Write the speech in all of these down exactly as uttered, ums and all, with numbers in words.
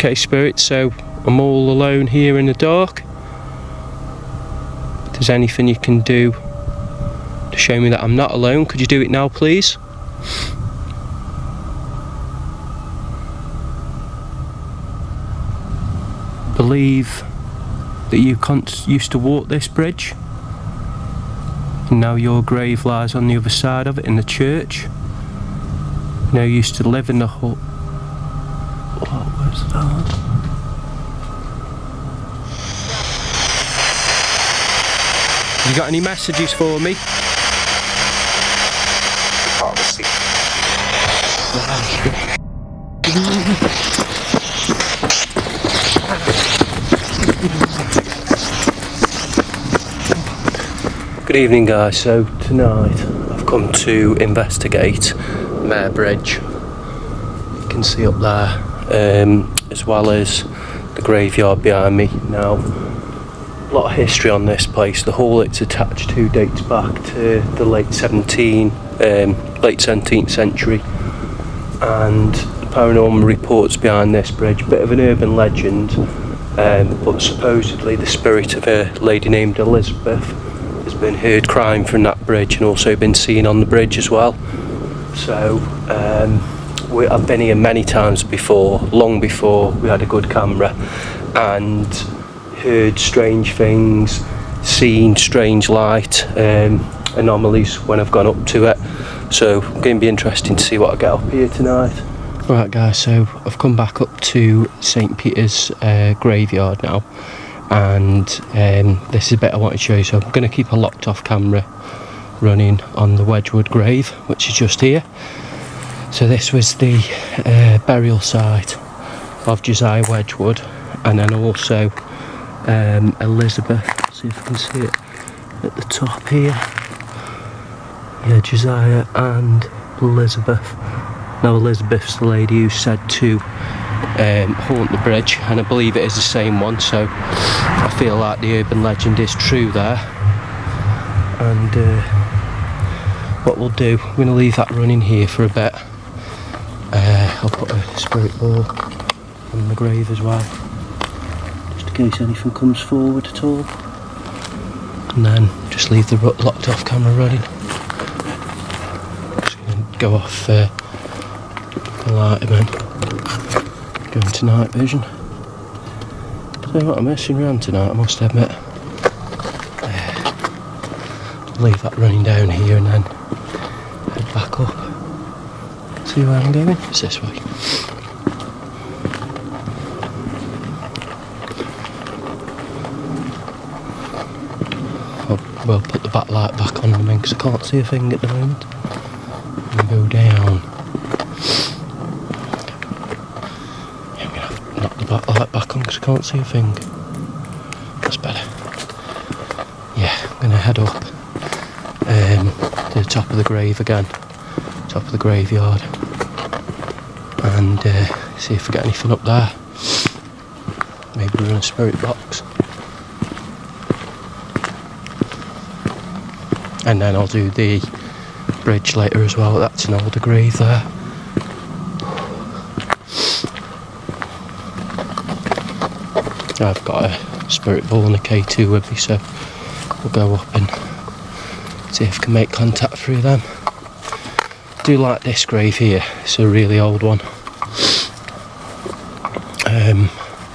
Okay, Spirit, so I'm all alone here in the dark. If there's anything you can do to show me that I'm not alone, could you do it now, please? Believe that you used to walk this bridge, and now your grave lies on the other side of it in the church. You know, you used to live in the hut. What was that? Have you got any messages for me? Good evening, guys. So tonight I've come to investigate Mare Bridge. You can see up there, um, as well as the graveyard behind me. Now, a lot of history on this place. The hall it's attached to dates back to the late seventeenth, um, late seventeenth century, and the paranormal reports behind this bridge. Bit of an urban legend, um, but supposedly the spirit of a lady named Elizabeth has been heard crying from that bridge and also been seen on the bridge as well. So um, we, I've been here many times before, long before we had a good camera, and heard strange things, seen strange light um, anomalies when I've gone up to it. So it's going to be interesting to see what I get up here tonight. Right, guys, so I've come back up to Saint Peter's uh, graveyard now, and um, this is a bit I want to show you. So I'm going to keep a locked off camera running on the Wedgwood grave, which is just here. So this was the uh, burial site of Josiah Wedgwood, and then also um, Elizabeth. Let's see if I can see it at the top here. Yeah, Josiah and Elizabeth. Now Elizabeth's the lady who's said to um, haunt the bridge, and I believe it is the same one, so I feel like the urban legend is true there. And uh, what we'll do, we're going to leave that running here for a bit. Uh, I'll put a spirit ball on the grave as well, just in case anything comes forward at all. And then just leave the locked off camera running. Just going to go off uh, the light again. Going to night vision. So what, I'm messing around tonight, I must admit. Uh, leave that running down here and then head back up. See where I'm going? It's this way. I'll, well, put the backlight back on because I can't see a thing at the moment. And go down. Yeah, I'm going to have to knock the backlight back on because I can't see a thing. That's better. Yeah, I'm going to head up um, to the top of the grave again. Top of the graveyard. And uh, see if we get anything up there. Maybe we're in a spirit box. And then I'll do the bridge later as well. That's an older grave there. I've got a spirit ball and a K two with me, so we'll go up and see if I can make contact through them. I do like this grave here, it's a really old one. Um,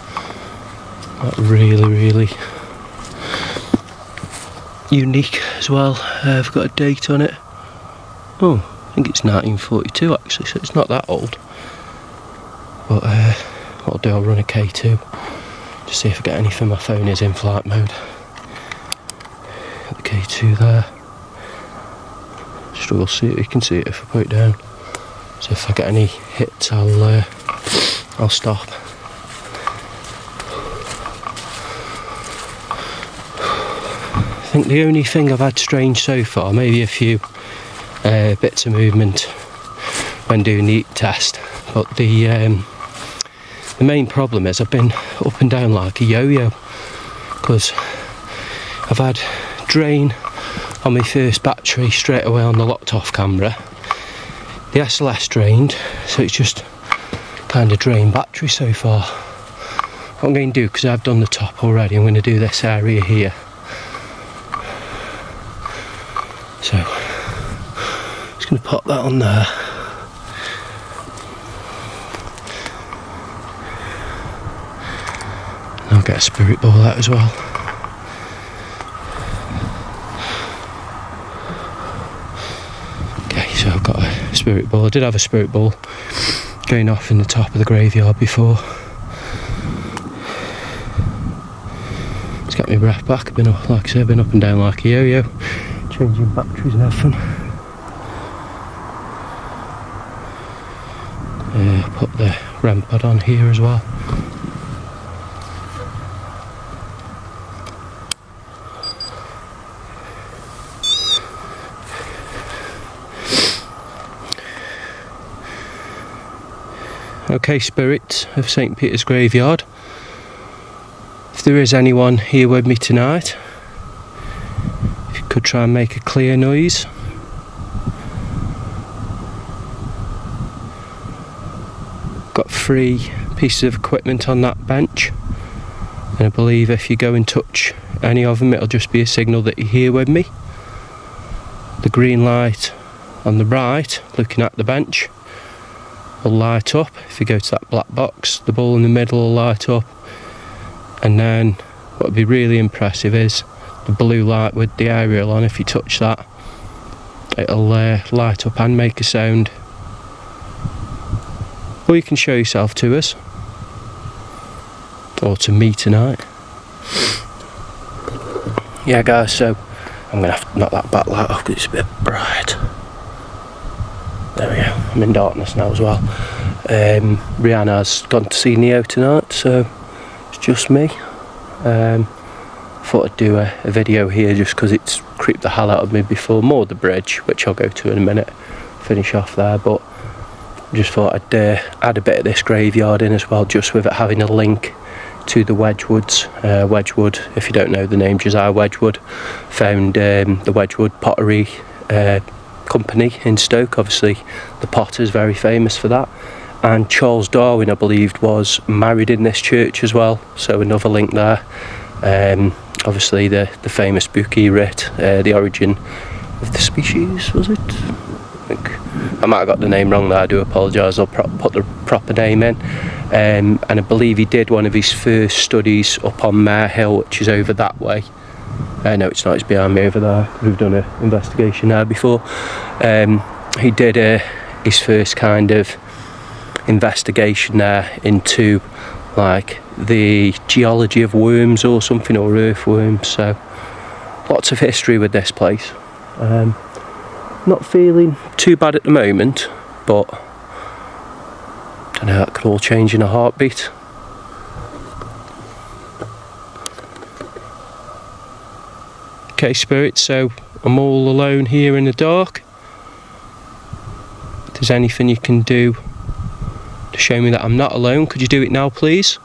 really, really unique as well. Uh, I've got a date on it. Oh, I think it's nineteen forty-two actually, so it's not that old. But uh, what I'll do, I'll run a K two, just see if I get anything. My phone is in flight mode. Got the K two there. Struggle to see it, you can see it if I put it down. So if I get any hits, I'll uh, I'll stop. I think the only thing I've had strange so far, maybe a few uh, bits of movement when doing the heat test, but the um, the main problem is I've been up and down like a yo-yo, because I've had drain on my first battery straight away on the locked off camera. The S L S drained, so it's just kind of drained battery so far. What I'm going to do, because I've done the top already, I'm going to do this area here. So, just going to pop that on there. And I'll get a spirit ball out as well. Okay, so I've got a spirit ball. I did have a spirit ball going off in the top of the graveyard before. Let's get my breath back. I've been up, like I said, I've been up and down like a yo-yo, changing batteries and everything. Uh, put the RAM pad on here as well. Okay, spirits of Saint Peter's Graveyard, if there is anyone here with me tonight, if you could try and make a clear noise. Got three pieces of equipment on that bench, and I believe if you go and touch any of them, it'll just be a signal that you're here with me. The green light on the right, looking at the bench, will light up. If you go to that black box, the ball in the middle will light up, and then what would be really impressive is the blue light with the aerial on. If you touch that, it'll uh, light up and make a sound. Or you can show yourself to us, or to me tonight. Yeah guys, so I'm going to have to knock that backlight off because it's a bit bright. There we go, I'm in darkness now as well. Um, Rihanna's gone to see Neo tonight, so it's just me. Um, thought I'd do a, a video here just because it's creeped the hell out of me before. More the bridge, which I'll go to in a minute, finish off there, but just thought I'd uh, add a bit of this graveyard in as well, just with it having a link to the Wedgwoods. Uh, Wedgwood, if you don't know the name, Josiah Wedgwood found um, the Wedgwood pottery uh, company in Stoke. Obviously the potter's very famous for that, and Charles Darwin, I believed, was married in this church as well, so another link there. Um, obviously the, the famous Buki writ, uh, the origin of the species, was it? I think I might have got the name wrong there, I do apologise, I'll pro put the proper name in. Um, and I believe he did one of his first studies up on Mare Hill, which is over that way. Uh, no, it's not, it's behind me over there. We've done an investigation there before. Um, he did uh, his first kind of investigation there into like the geology of worms or something, or earthworms, so lots of history with this place. Um, not feeling too bad at the moment, but I don't know, that could all change in a heartbeat. Okay spirits, so I'm all alone here in the dark. If there's anything you can do to show me that I'm not alone, could you do it now please?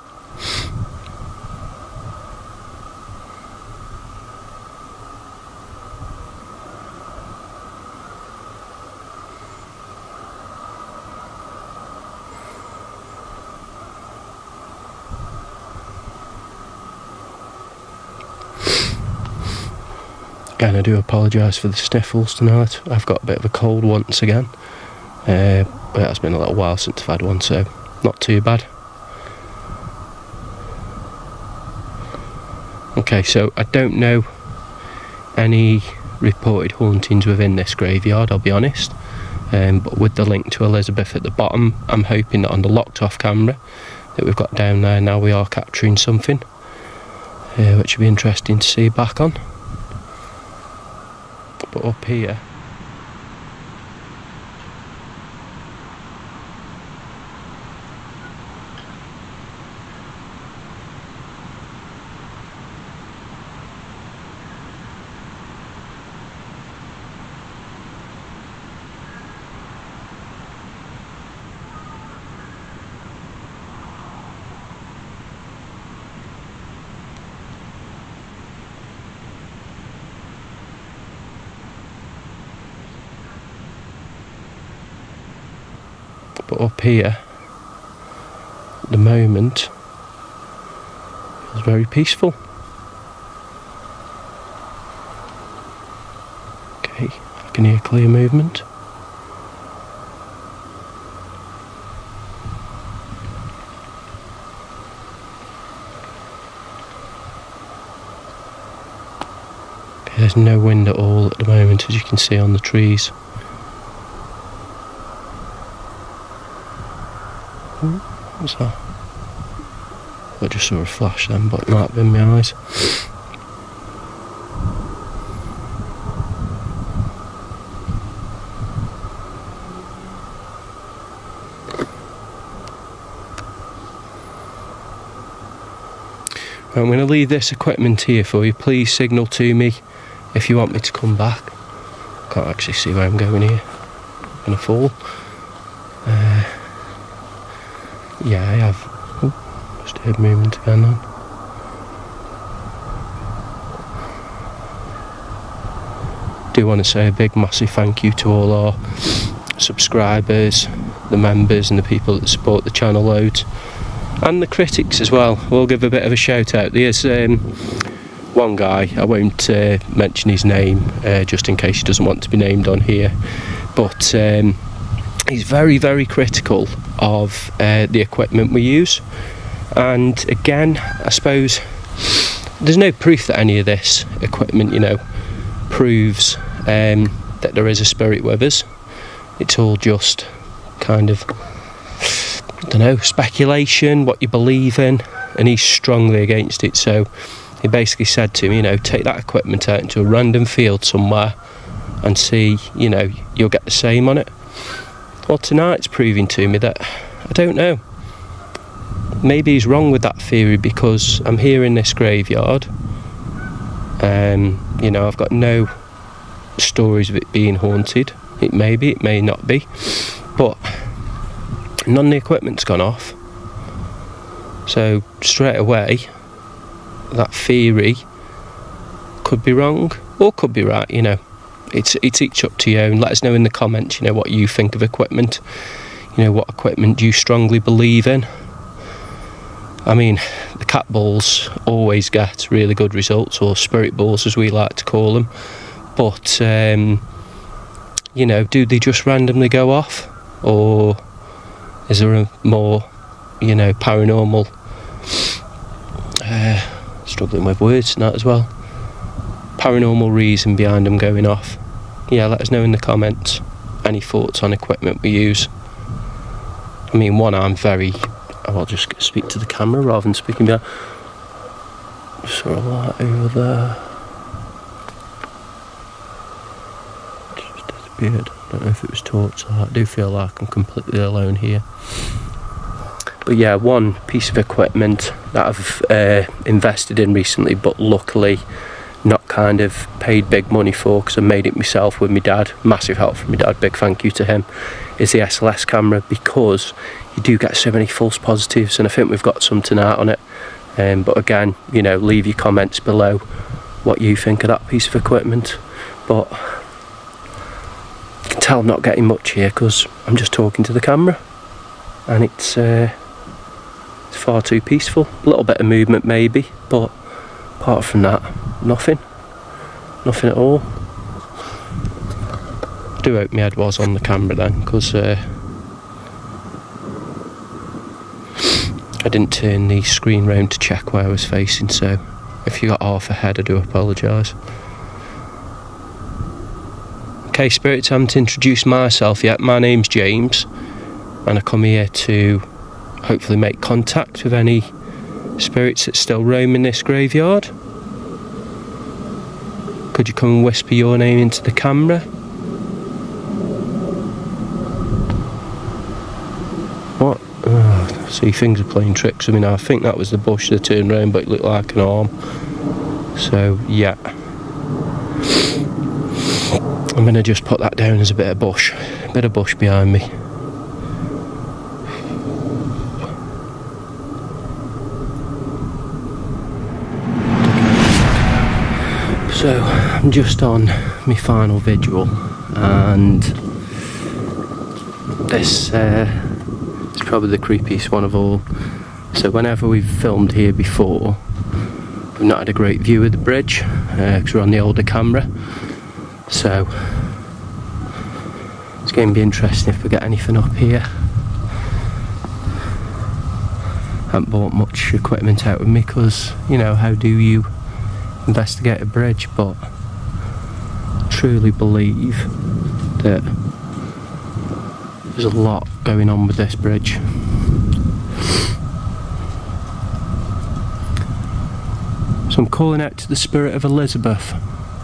Again, I do apologise for the sniffles tonight. I've got a bit of a cold once again, uh, but it's been a little while since I've had one, so not too bad. Okay, so I don't know any reported hauntings within this graveyard, I'll be honest, um, but with the link to Elizabeth at the bottom, I'm hoping that on the locked off camera that we've got down there now we are capturing something, uh, which will be interesting to see back on. But up here, but up here, at the moment, Feels very peaceful. Okay, I can hear clear movement. There's no wind at all at the moment, as you can see on the trees. Ooh, what's that? I just saw a flash then, but it might have been my eyes. I'm going to leave this equipment here for you. Please signal to me if you want me to come back. Can't actually see where I'm going here. I'm going to fall. Uh, yeah, I have. Oh, just heard movement again then. Do want to say a big massive thank you to all our subscribers, the members and the people that support the channel loads. And the critics as well. We'll give a bit of a shout out. There's um, one guy, I won't uh, mention his name uh, just in case he doesn't want to be named on here, but um, he's very very critical of uh, the equipment we use. And again, I suppose there's no proof that any of this equipment, you know, proves um, that there is a spirit with us. It's all just kind of, I don't know, speculation, what you believe in, and he's strongly against it. So he basically said to me, you know, take that equipment out into a random field somewhere and see, you know, you'll get the same on it. Well, tonight's proving to me that, I don't know, maybe he's wrong with that theory, because I'm here in this graveyard. Um, you know, I've got no stories of it being haunted. It may be, it may not be, but none of the equipment's gone off. So straight away, that theory could be wrong or could be right. You know, it's it's each up to you. And let us know in the comments, you know, what you think of equipment. You know, what equipment do you strongly believe in? I mean, the cat balls always get really good results, or spirit balls as we like to call them. But um, you know, do they just randomly go off, or is there a more, you know, paranormal, uh, struggling with words tonight as well, paranormal reason behind them going off? Yeah, let us know in the comments any thoughts on equipment we use. I mean, one, I'm very, I'll just speak to the camera rather than speaking behind. Saw a light over there. Just disappeared. I don't know if it was torchlight. I do feel like I'm completely alone here. But yeah, one piece of equipment that I've uh, invested in recently, but luckily not kind of paid big money for, because I made it myself with my dad. Massive help from my dad, big thank you to him, is the S L S camera, because you do get so many false positives, and I think we've got some tonight on it. Um, but again, you know, leave your comments below what you think of that piece of equipment. But you can tell I'm not getting much here because I'm just talking to the camera, and it's uh, it's far too peaceful. A little bit of movement maybe, but apart from that, nothing. Nothing at all. I do hope my head was on the camera then, because uh, I didn't turn the screen round to check where I was facing, so if you got half a head, I do apologise. Okay, spirits, I haven't introduced myself yet. My name's James, and I come here to hopefully make contact with any spirits that still roam in this graveyard. Could you come and whisper your name into the camera? What? Oh, see, things are playing tricks with me now. I think that was the bush that turned round, but it looked like an arm. So, yeah. I'm going to just put that down as a bit of bush. A bit of bush behind me. So, I'm just on my final vigil, and this uh, is probably the creepiest one of all. So whenever we've filmed here before, we've not had a great view of the bridge because uh, we're on the older camera. So it's going to be interesting if we get anything up here. I haven't bought much equipment out with me because, you know, how do you investigate a bridge? But I truly believe that there's a lot going on with this bridge. So I'm calling out to the spirit of Elizabeth.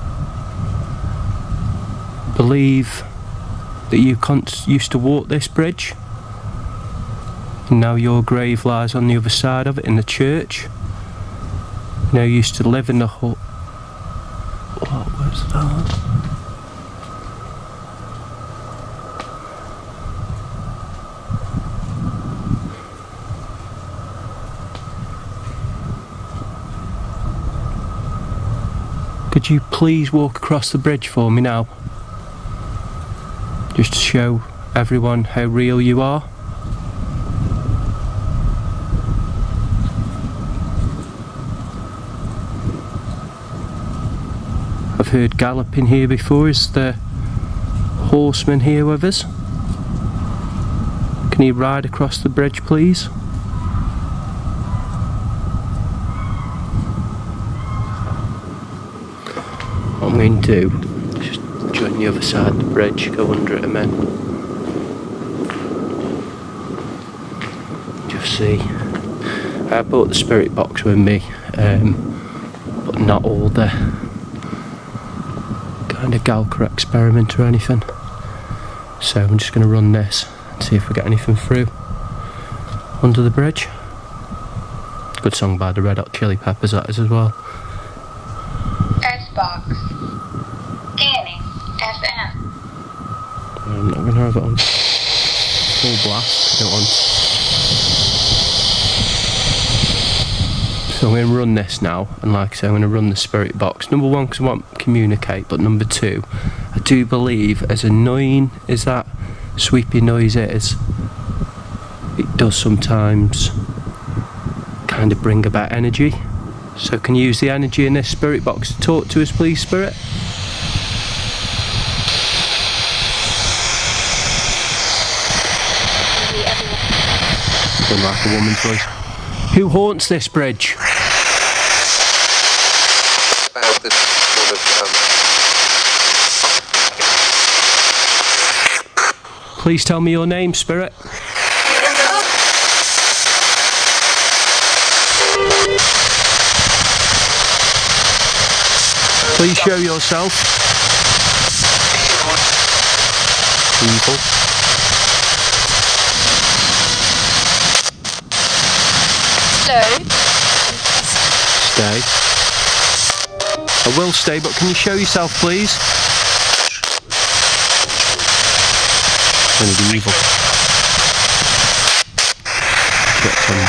I believe that you used to walk this bridge, and now your grave lies on the other side of it in the church. You know, you used to live in the hut. What was that? Could you please walk across the bridge for me now? Just to show everyone how real you are. I've heard galloping here before. Is the horseman here with us? Can he ride across the bridge, please? What I'm going to do is just join the other side of the bridge, go under it a minute. Just see. I brought the spirit box with me, um, but not all the kind of Galka experiment or anything. So I'm just going to run this and see if we get anything through under the bridge. Good song by the Red Hot Chili Peppers that is as well. S-Box. Scanning. F M. I'm not going to have it on full blast. I don't want. So I'm going to run this now, and like I say, I'm going to run the spirit box. Number one, because I want to communicate, but number two, I do believe, as annoying as that sweepy noise is, it does sometimes kind of bring about energy. So can you use the energy in this spirit box to talk to us, please, spirit? Sounds like a woman's voice. Who haunts this bridge? About this sort of, um... Please tell me your name, spirit. Please show yourself. Evil. Hello. Stay. I will stay, but can you show yourself, please? Gonna be evil. Get some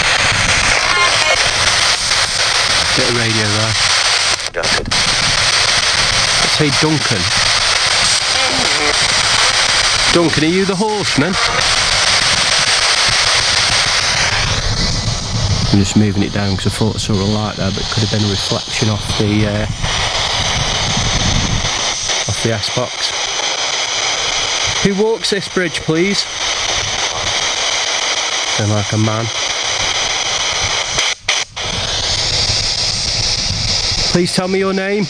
bit of radio there. Duncan. Let's say Duncan. Duncan, are you the horseman? I'm just moving it down because I thought I saw a light there, but it could have been a reflection off the uh, off the S-Box. Who walks this bridge, please? Sound like a man. Please tell me your name.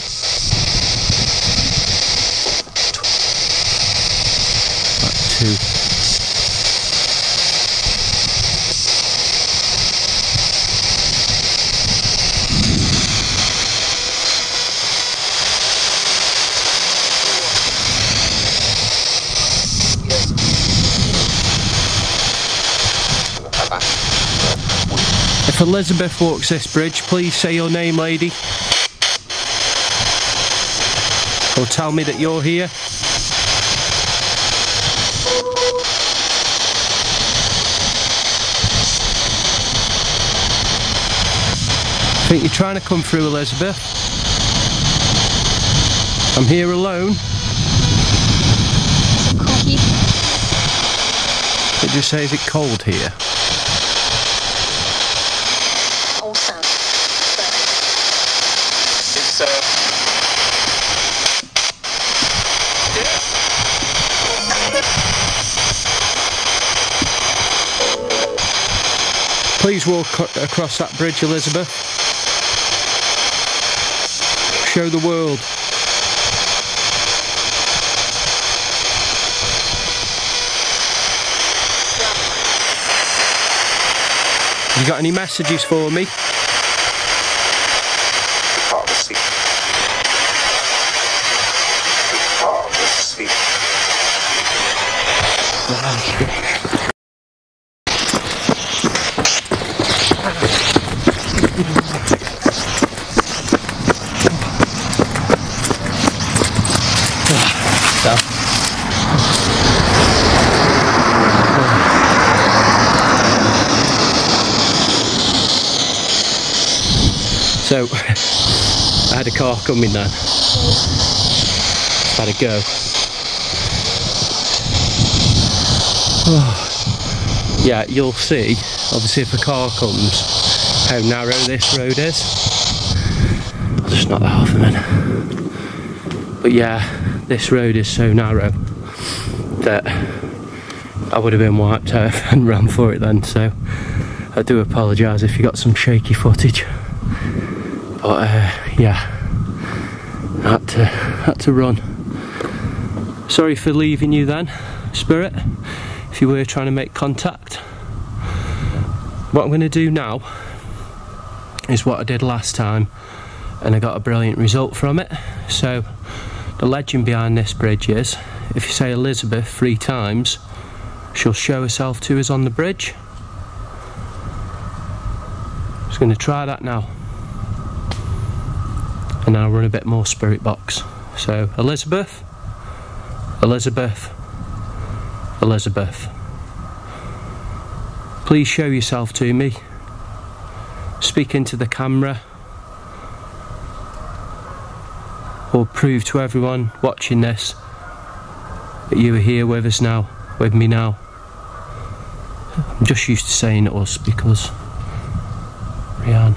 Back two. If Elizabeth walks this bridge, please say your name, lady. Or tell me that you're here. I think you're trying to come through, Elizabeth. I'm here alone. It just says it's cold here. Please walk across that bridge, Elizabeth. Show the world. You got any messages for me? Part of the sea. Part of the sea. So, I had a car coming then. Had a go. Oh. Yeah, you'll see, obviously if a car comes, how narrow this road is. I'll just knock that off a minute. But yeah, this road is so narrow that I would have been wiped out and ran for it then, so I do apologise if you got some shaky footage. But uh, yeah, I had to, had to run. Sorry for leaving you then, Spirit, if you were trying to make contact. What I'm going to do now is what I did last time, and I got a brilliant result from it. So the legend behind this bridge is, if you say Elizabeth three times, she'll show herself to us on the bridge. Just going to try that now. And then I'll run a bit more spirit box. So, Elizabeth, Elizabeth, Elizabeth. Please show yourself to me. Speak into the camera. Or prove to everyone watching this that you are here with us now, with me now. I'm just used to saying us because Rianne.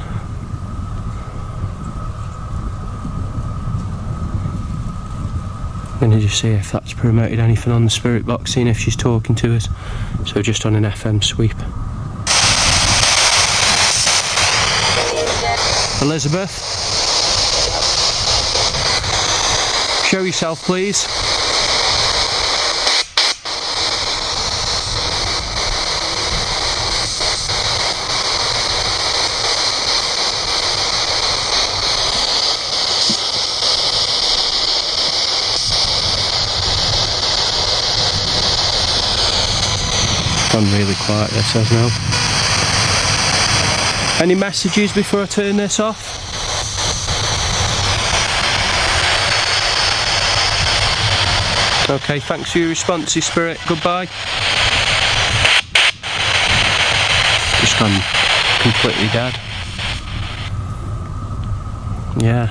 I'm going to just see if that's promoted anything on the spirit box, seeing if she's talking to us. So just on an F M sweep. Elizabeth, show yourself please. Gone really quiet this has now. Any messages before I turn this off? Okay, thanks for your responses, Spirit. Goodbye. Just gone completely dead. Yeah.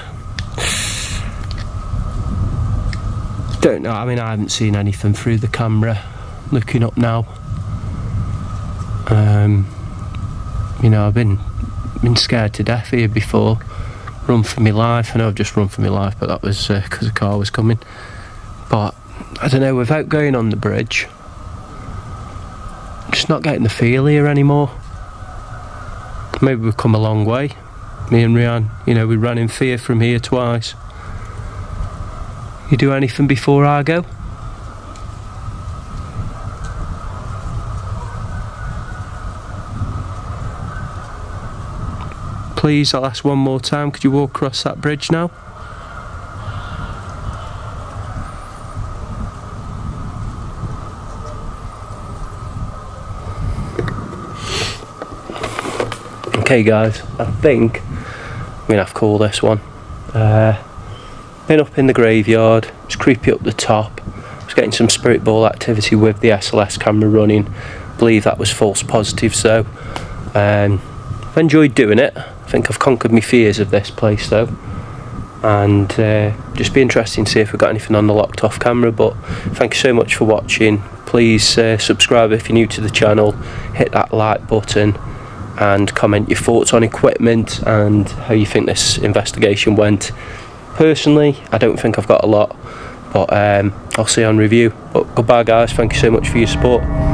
Don't know, I mean I haven't seen anything through the camera. Looking up now. Um, you know, I've been been scared to death here before. Run for my life. I know I've just run for my life, but that was because uh, a car was coming. But I don't know, without going on the bridge, I'm just not getting the feel here anymore. Maybe we've come a long way. Me and Rianne, you know, we ran in fear from here twice. You do anything before I go? Please, I'll ask one more time, could you walk across that bridge now? Okay guys, I think I'm going to have to call this one. Uh, been up in the graveyard, it's creepy up the top. I was getting some spirit ball activity with the S L S camera running. I believe that was false positives though. Um, I've enjoyed doing it. I think I've conquered my fears of this place though, and uh, just be interesting to see if we've got anything on the locked off camera. But thank you so much for watching. Please uh, subscribe if you're new to the channel, hit that like button and comment your thoughts on equipment and how you think this investigation went. Personally, I don't think I've got a lot, but um, I'll see you on review. But goodbye guys, thank you so much for your support.